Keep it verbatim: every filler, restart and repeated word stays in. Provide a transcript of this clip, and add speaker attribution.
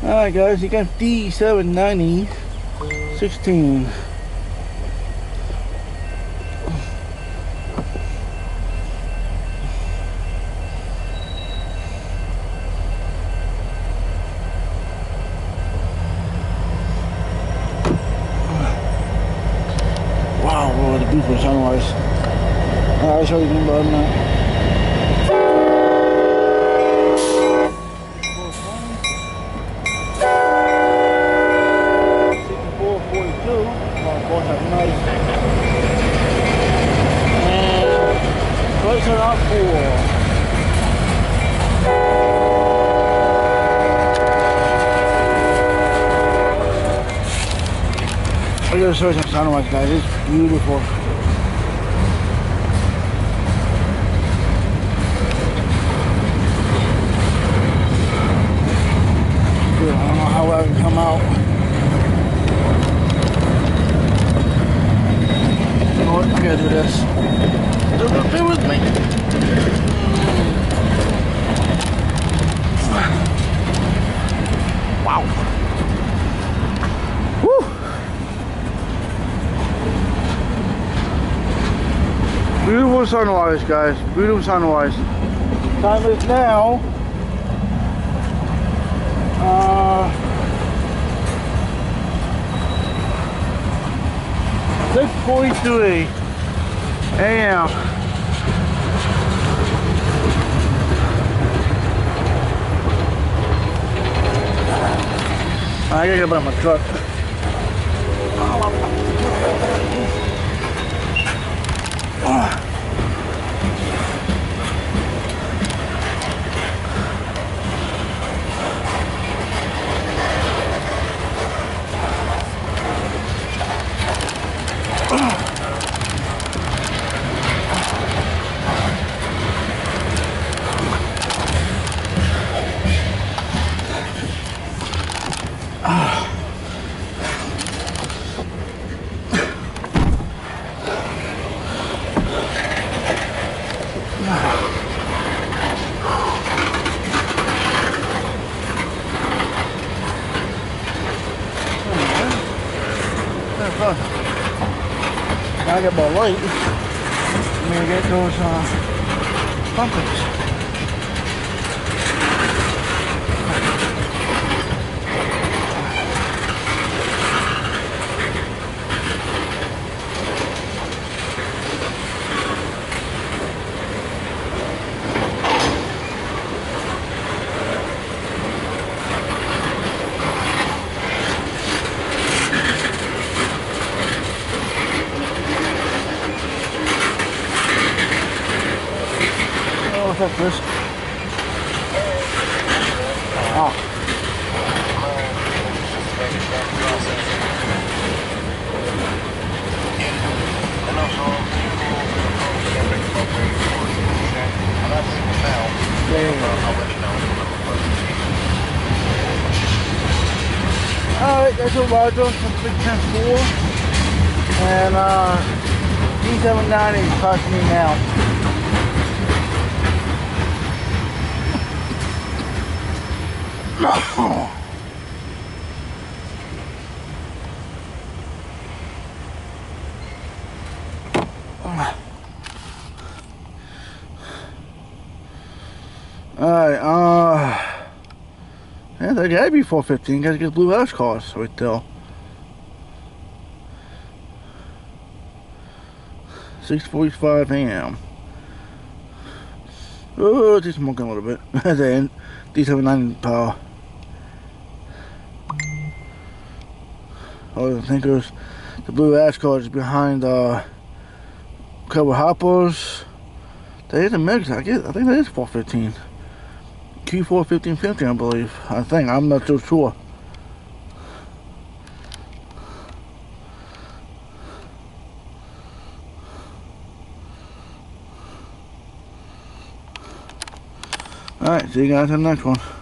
Speaker 1: Alright guys, you got D seven ninety sixteen. Wow, what a beautiful sunrise. Alright, I'll show you something about that. Place it on four. I gotta show you some sunrise, guys. It's beautiful. Good. I don't know how I can come out. You know what? I gotta do this. Stay with me. Wow. Woo. Beautiful sunrise, guys. Beautiful sunrise. Time is now uh, six forty-three A M I gotta get by my truck. I get more light. I'm gonna get those uh, pumpkins. What's this? Oh. Alright, that's what we're doing from six ten four. And uh, D seven ninety is costing me now. Alright, uh, yeah, they gotta be four fifteen. Gotta get blue ash cars right there. six forty-five A M Oh, just smoking a little bit. At the end, D seven ninety power. Oh, I think there's the blue ash cars behind uh, a couple of hoppers. They is a mix. I guess I think that is four fifteen. Q four fifteen fifty, I believe. I think. I'm not so sure. Alright, see you guys in the next one.